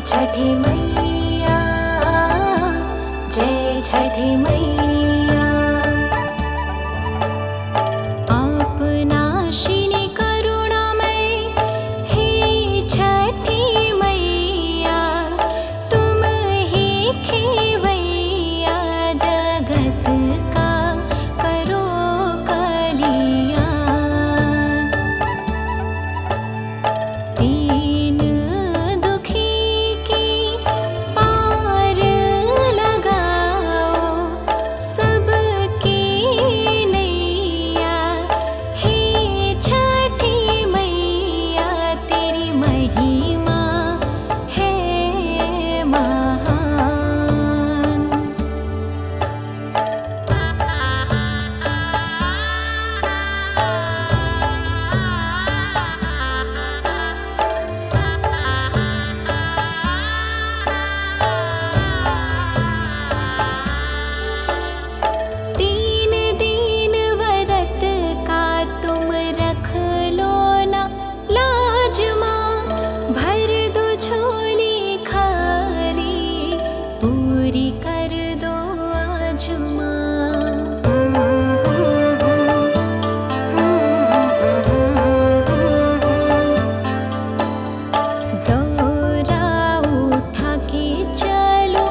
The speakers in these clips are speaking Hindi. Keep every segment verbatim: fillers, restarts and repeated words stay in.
छठी मैया, जय छठी मैया। आप नाशिनी करुणामय हे छठी मैया, तुम ही खेवैया जगत का करो कलियाण। दीन दुखी की पार लगाओ, सबकी नैया हे छठी मैया, तेरी महिमा है महान। तीन दिन व्रत का तुम रख लो ना लाज माँ, भर दो झोली खाली, पूरी कर दो आज दौरा उठा के चलो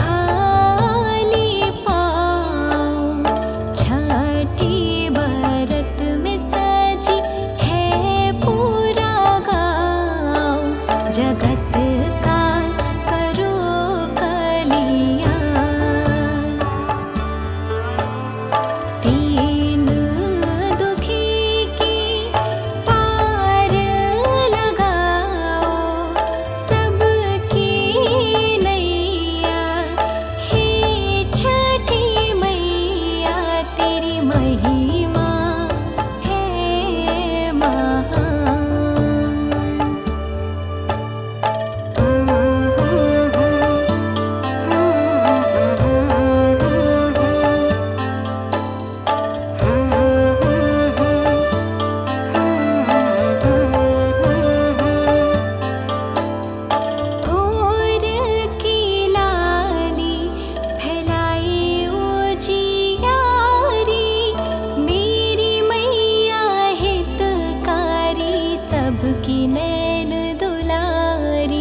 खाली पाँव, छठी व्रत में सजी है पूरा गाँव, जगत का करो कलियाण। दीन दुखी की पार लगाओ, सबकी नैया हे छठी मैया, तेरी महिमा है महान। भोर की लाली फैलाई उजियारी, मेरी मैया हितकारी, सबकी नैन दुलारी।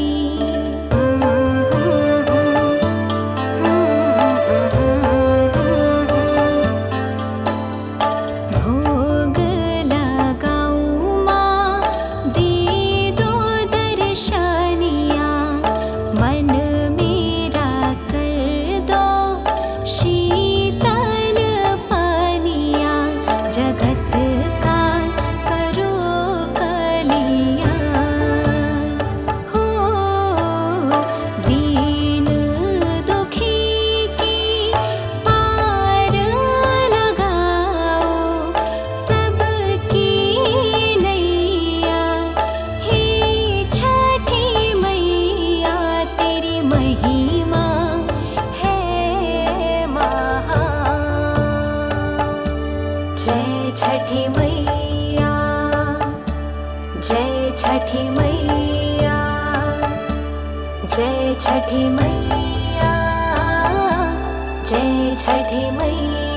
भोग लगाऊं माँ, दे दो दर्शनिया, मन मेरा कर दो शीतल पानिया, जगत का करो कलियाण। हो दीन दुखी की पार लगाओ, सबकी नैया हे छठी मैया, तेरी महिमा है महान। जय छठी मैया, जय छठी मैया, जय छठी मैया, जय छठी मैया।